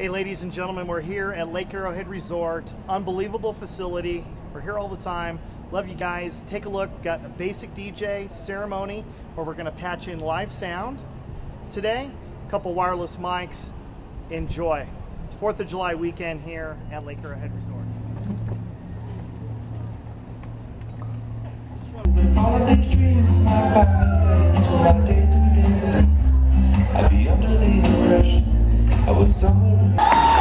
Hey ladies and gentlemen, we're here at Lake Arrowhead Resort. Unbelievable facility. We're here all the time. Love you guys. Take a look. Got a basic DJ ceremony where we're going to patch in live sound. Today, a couple wireless mics. Enjoy. It's 4th of July weekend here at Lake Arrowhead Resort. All of these dreams might find me into my day to day. I'd be under the impression I was somewhere